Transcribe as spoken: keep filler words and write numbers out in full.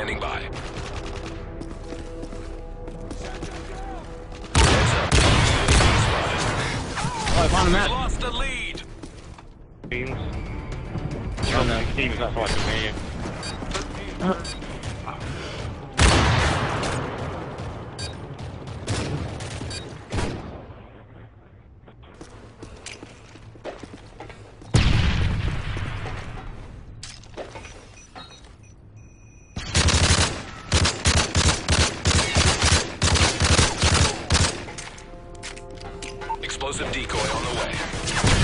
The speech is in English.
standing by. Oh, I found a map. Lost the lead. Teams. Oh no, teams, that's why I can hear you. Uh. Explosive decoy on the way.